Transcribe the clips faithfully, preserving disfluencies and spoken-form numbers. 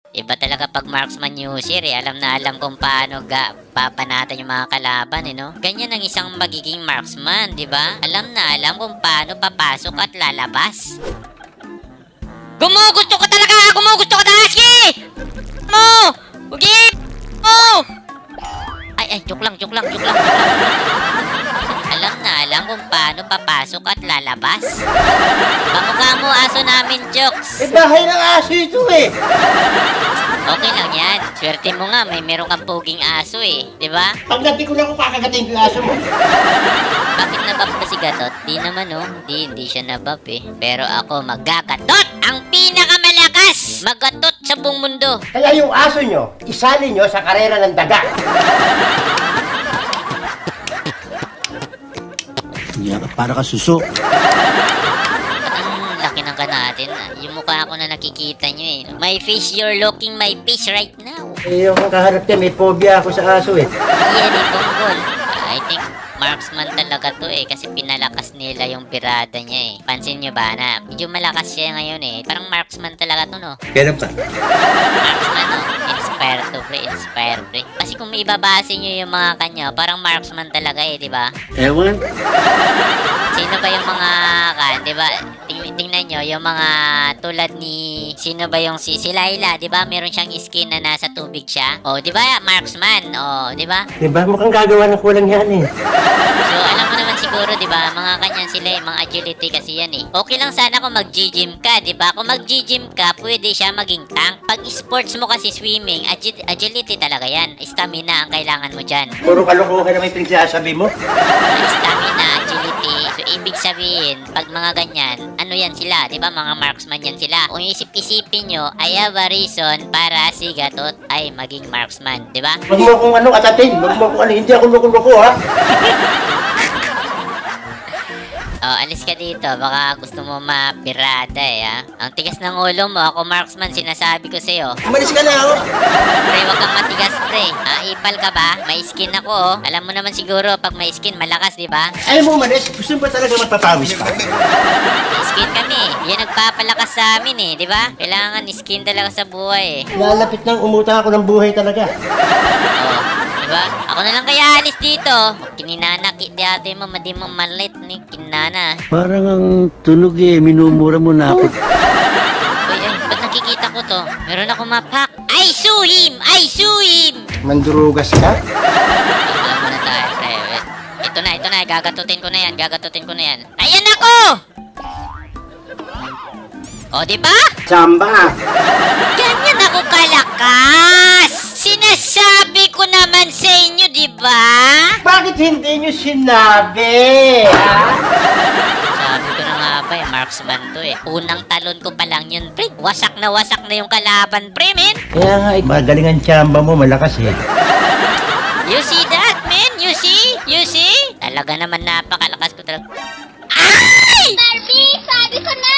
Iba talaga pag marksman user eh. Alam na alam kung paano ga papanatan yung mga kalaban eh, no? Ganyan ang isang magiging marksman, di ba? Alam na alam kung paano papasok at lalabas. Gumugusto ko talaga! Gumugusto ko talaga! Sige! Mo! Ugi! Mo! Ay, ay, joke lang, joke lang, joke lang, joke lang. Alam na alam kung paano papasok at lalabas. Kamukha mo aso namin, Jokes. Eh, bahay ng aso ito eh. Okay lang yan. Swerte mo nga, may meron kang puging aso eh. Diba? Pagdating ko lang kung kakagating yung aso mo. Bakit nabab ba si Gatot? Di naman oh. Di, hindi siya nabab eh. Pero ako magagatot! Ang pinakamalakas! Magatot sa buong mundo. Kaya yung aso nyo, isali nyo sa karera ng daga. Yeah, para ka suso. Ang laki ng ka natin. Yung mukha ko na nakikita nyo eh. My face, you're looking my face right now. Eh, yung kaharap niya, may phobia ako sa aso eh. Yan eh, Bonggol. I think marksman talaga to eh. Kasi pinalakas nila yung birada niya eh. Pansin nyo ba na medyo malakas siya ngayon eh. Parang marksman talaga to, no? Kailan ka? Marksman, no? Inspire to, pre. Inspire, pre. Kasi kung ibabase nyo yung mga kanya, parang marksman talaga eh, di ba? Ewan. Sino ba yung mga kan, di ba? Ting tingnan nyo, yung mga tulad ni... Sino ba yung si, si Laila, di ba? Meron siyang skin na nasa tubig siya. O, di ba? Marksman. O, di ba? Di ba? Mukhang gagawa ng kulang yan eh. So, alam mo naman siguro, di ba? Mga kanyan sila eh. Mga agility kasi yan eh. Okay lang sana kung mag-gym ka, di ba? Kung mag-gym ka, pwede siya maging tank. Pag sports mo kasi swimming, agi agility talaga yan. Stamina ang kailangan mo dyan. Puro kalokohan na may pinagsasabi mo. Stamina, agility. So, ibig sabihin, pag mga ganyan, ano yan sila, di ba? Mga marksman yan sila. Kung isip-isipin nyo, I have a reason para si Gatot ay maging marksman, di ba? Huwag mo kung ano atatin. Huwag mo kung ano. Hindi ako loko-loko ha. Oh, alis ka dito. Baka gusto mo mapirada eh, ha? Ang tigas ng ulo mo. Ako, marksman, sinasabi ko sa'yo. Umalis ka na ako. Pre, wag kang matigas, pre. Ah, ipal ka ba? May skin ako, oh. Alam mo naman siguro, pag may skin, malakas, di ba? Ayaw mo umalis. Gusto mo ba talaga magpapawis ka? May skin kami. Yan nagpapalakas sa amin, eh, di ba? Kailangan skin talaga sa buhay, eh. Lalapit nang umutang ako ng buhay talaga. Oh, di ba? Ako na lang kaya alis dito. Kininanakit di ate mo, madi mo malit ni kinana. Parang ang tunog eh, minumura mo na ako. Uy, ay, ba't nakikita ko to? Meron ako mapak. I sue him! I sue him! Mandurugas ka? Alam mo na tayo, pre. Ito na, ito na. Gagatutin ko na yan. Gagatutin ko na yan. Ayan ako! O, di ba? Samba! Ganyan ako kalakas! Sinasabi ko naman sa inyo, di ba? Bakit hindi nyo sinabi? Ha? Sabi ko na nga ba, eh, marksman to eh. Unang talon ko pa lang yun, pre. Wasak na wasak na yung kalaban, pre, men. Kaya nga, eh, magaling ang tsamba mo, malakas eh. You see that, man? You see? You see? Talaga naman napakalakas ko talaga. Ay! Barbie, sabi ko na!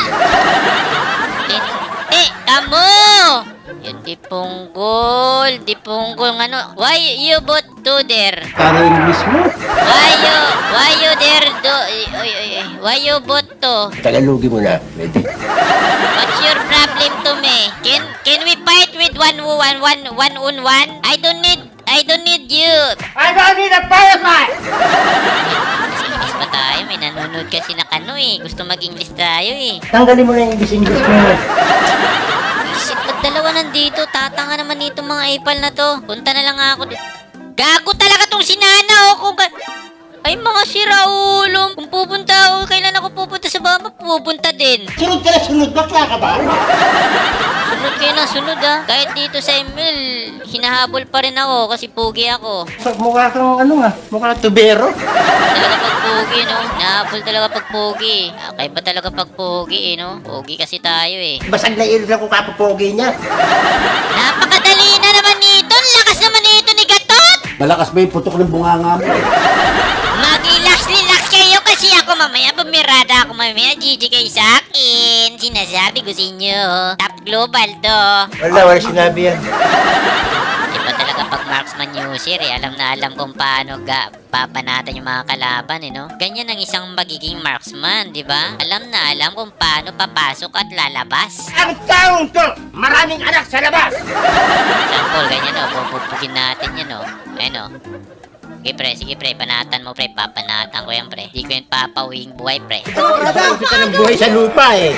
Eh, kamo! Yun, di punggol. Di punggol, ano? Why you both do there? Para English mo. Why you, why you there do, oy, oy, oy, why you both to? Tagalugi mo na, pwede. What's your problem to me? Can, can we fight with one, one, one, one on one? I don't need, I don't need you. I don't need a firefight! English pa tayo, may nanonood kasi na kano eh. Gusto mag-English tayo eh. Tanggalin mo na yung English-English mo. Shit, ba't dalawa nandito? Tatanga naman nito mga ipal na to. Punta na lang ako dito. Gago talaga tong sinana o kung ka... Ay mga siraulo. Kung pupunta ako, kailan ako pupunta sa baba, pupunta din. Sunod ka na sunod, bakla ka ba? Sunod kayo ng sunod ah. Kahit dito sa email, hinahabol pa rin ako kasi pugi ako. Mukha kang ano nga, mukha tubero. Talaga pag pugi, no? Hinahabol talaga pag pugi. Okay ba talaga pag pugi, eh, no? Pugi kasi tayo eh. Basag na ilog lang kung kapapogi niya. Napakadali na naman nito. Ang lakas naman nito ni Gatot. Malakas ba yung putok ng bunganga mo? Mag-relax-relax kayo kasi ako mamaya bumirada ako mamaya. G G kayo sa akin. Sinasabi ko sa inyo. Top global to. Wala, wala sinabi yan. Iba talaga kapag marksman user eh. Alam na alam kung paano ga papanatan yung mga kalaban eh, no? Ganyan ang isang magiging marksman, di ba? Alam na alam kung paano papasok at lalabas. Ang taong to, maraming anak sa labas! Example, ganyan o. Pupupugin natin yan o. Ayan o. Sige pre, sige pre. Panatan mo pre. Papanatan ko yan pre. Di ko yan papawing buhay pre. Ito ka ng buhay sa lupa eh.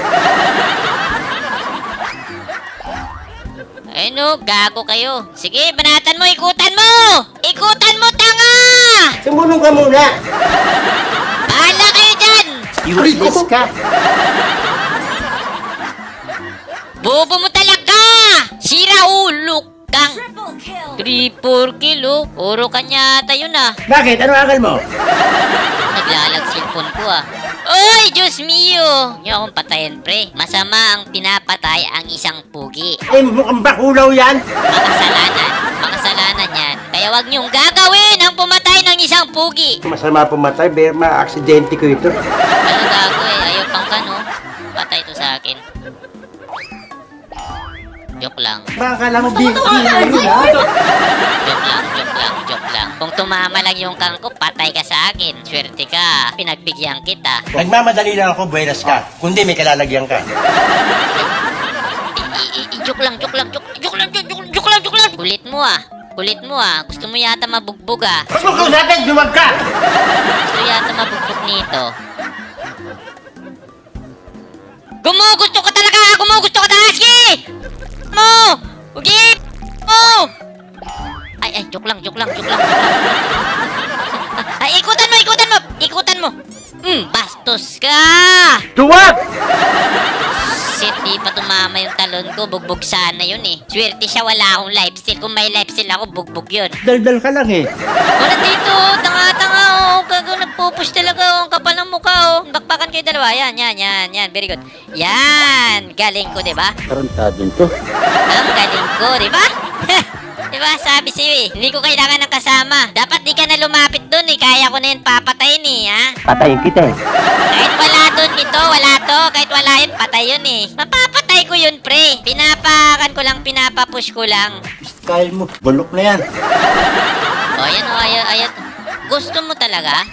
Ayun o, gago kayo. Sige, banatan mo, ikutan mo! Ikutan mo, tanga! Sumunong ka muna. Bahala kayo dyan! Useless ka. Bobo mo talaga! Sira ulo kang! three four kilo. Puro kanya tayo na. Bakit? Ano akal mo? Naglalag cellphone ko ah. Oy, Diyos mio! Hindi akong patayin, pre. Masama ang pinapatay ang isang pugi. Eh, mukhang bakulaw yan. Makasalanan. Makasalanan yan. Kaya wag niyong gagawin ang pumatay ng isang pugi. Masama pumatay, pero ma-aksidente ko ito. Ano gago eh? Ayaw pang ka, no? Patay to sa akin. Joke lang. Baka lang mo big deal ha? Joke lang, joke lang, joke lang. Kung tumama lang yung kang ko, patay ka sa akin. Swerte ka. Pinagbigyan kita. Nagmamadali lang ako, buenas ka. Kundi may kalalagyan ka. I- i- i- joke lang, joke lang, joke, joke lang, joke, joke, joke lang, joke lang. Kulit mo ah. Kulit mo ah. Gusto mo yata mabugbog ah. Huwag mo kung natin, duwag ka! Gusto yata mabugbog nito. Gumugusto ka talaga! Gumugusto ka talaga! Sige! Mo! Ugip! Mo! Ay, ay, joke lang, joke lang, joke lang, joke lang. Ay, ikutan mo, ikutan mo! Ikutan mo! Hmm, bastos ka! Duwag! Shit, di pa tumama yung talon ko. Bugbog sana yun eh. Swerte siya, wala akong lifesteal. Kung may lifesteal ako, bugbog yun. Daldal ka lang eh. Wala dito, tanga-tanga oh. Gago, nagpupush talaga oh. Ang kapal ng mukha oh. Bakbakan kayo dalawa. Yan, yan, yan, yan. Very good. Yan! Galing ko, diba? Tarantado to. Ang galing ko, diba? Diba? Sabi sa'yo eh. Hindi ko kailangan ng kasama. Dapat di ka na lumapit dun eh. Kaya ko na yun papatayin eh, ha? Patayin kita eh. Kahit wala dun ito, wala to. Kahit wala yun, patay yun eh. Mapapatay ko yun, pre. Pinapakan ko lang, pinapapush ko lang. Style mo, bulok na yan. O, ayan o, ayan, ayan. Gusto mo talaga?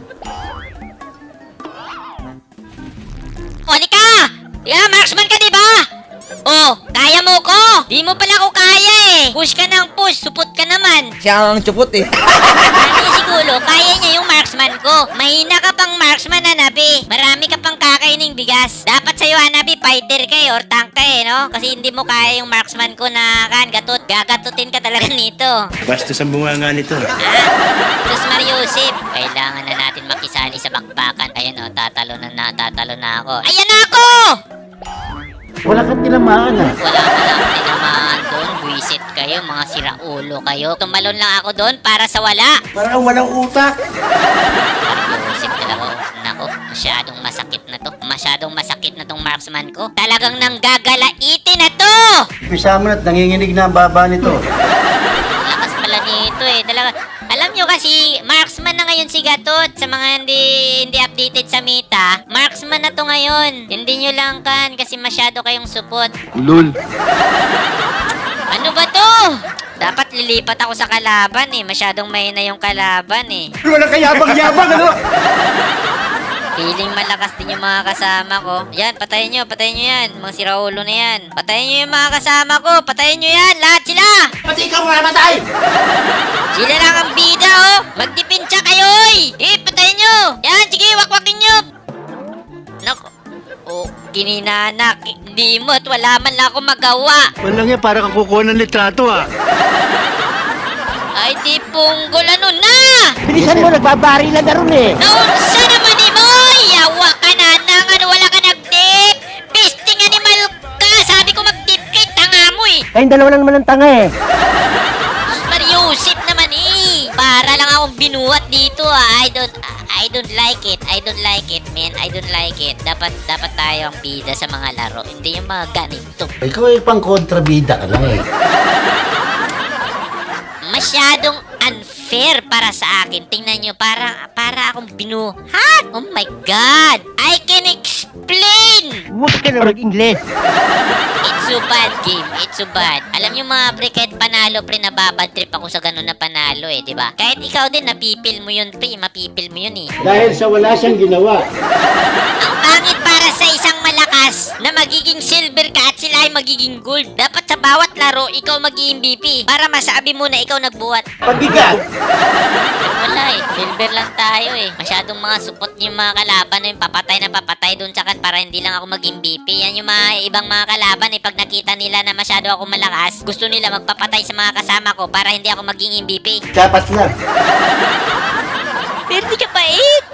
O, halika! Yeah, marksman ka, diba? Oh, kaya mo ko! Di mo pala ko kaya eh! Push ka ng push, supot ka naman! Siya ang chupot eh. Ano siguro, kaya niya yung marksman ko. Mahina ka pang marksman, Hanabi. Marami ka pang kakaining bigas. Dapat sa'yo, Hanabi, fighter ka eh, or tank ka eh, no? Kasi hindi mo kaya yung marksman ko na kan, gatot. Gagatutin ka talaga nito. Bastos ang bunga nga nito. Ah, Sus Mariusip, kailangan na natin makisali sa bakbakan. Ayan o, tatalo na na, tatalo na ako. Ayan na ako! Wala kang tinamaan ah. Wala ka lang tinamaan doon. Buisit kayo, mga siraulo kayo. Tumalon lang ako doon para sa wala. Parang walang utak. Mariusip talaga. Nako, masyadong masakit na to. Masyadong masakit na tong marksman ko. Talagang nanggagalaitin na to! Pisa mo na't nanginginig na ang baba nito. Lakas pala nito eh. Talaga, alam nyo kasi, marksman na ngayon si Gatot. Sa mga hindi hindi updated sa meta, marksman na to ngayon. Hindi nyo lang kan, kasi masyado kayong support. Lul. Ano ba to? Dapat lilipat ako sa kalaban eh. Masyadong mahina yung kalaban eh. Wala kayabang-yabang, ano? Feeling malakas din yung mga kasama ko. Yan, patayin nyo, patayin nyo yan. Mga siraulo na yan. Patayin nyo yung mga kasama ko. Patayin nyo yan, lahat sila! Pati ikaw mamatay! Sila lang ang bida, oh! Magdipinsa kayo, oy! Eh, patayin nyo! Yan, sige, wakwakin nyo! Nako. Oh, kininanak. Hindi mo at wala man lang ako magawa. Walang yan, para kang kukuha ng litrato ah. Ay, di punggol, ano na! Bilisan mo, nagbabari na na ron eh. Naunsa naman ni Moy! Yawa ka na nang ano, wala ka nag-dip! Pisting animal ka! Sabi ko mag-dip kay tanga mo eh! Kayong dalawa lang naman ang tanga eh. Mariusip naman eh! Para lang akong binuhat dito ah. I don't, I don't like it. I don't like it, man. I don't like it. Dapat, dapat tayo ang bida sa mga laro. Hindi yung mga ganito. Ikaw ay pang kontrabida ka lang eh. Masyadong unfair para sa akin. Tingnan nyo, para, para akong binuhat. Oh my God! I can explain Plain! Huwag ka na mag-Ingles. It's so bad game. It's so bad. Alam nyo mga pre, kahit panalo pre, nababad trip ako sa ganun na panalo eh, di ba? Kahit ikaw din, napipil mo yun pre, mapipil mo yun eh. Dahil sa wala siyang ginawa. Ang pangit para sa isang malakas na magiging silver ka at sila ay magiging gold. Dapat sa bawat laro, ikaw mag-i-M V P para masabi mo na ikaw nagbuhat. Pabigat. Pero wala eh, silver lang tayo eh. Masyadong mga support yung mga kalaban na yung papatay na papatay dun sa kan para hindi lang ako mag-M V P. Yan yung mga ibang mga kalaban eh, pag nakita nila na masyado ako malakas, gusto nila magpapatay sa mga kasama ko para hindi ako maging M V P. Dapat lang. Pero di ka pait!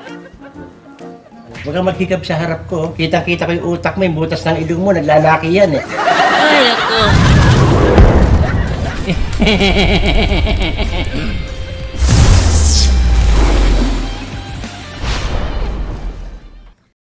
Huwag kang magkikab sa harap ko. Kita-kita ko yung utak mo, yung butas ng ilong mo, naglalaki yan eh. Ay, ako.